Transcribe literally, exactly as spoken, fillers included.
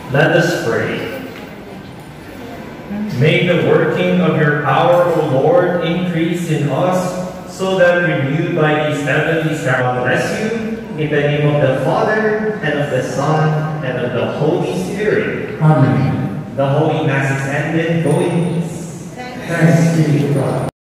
Let us pray. May the working of your power, O Lord, increase in us, so that renewed by these heavenly sacraments, bless you, in the name of the Father, and of the Son, and of the Holy Spirit. Amen. The Holy Mass is ended. Go in peace. Thanks be to God.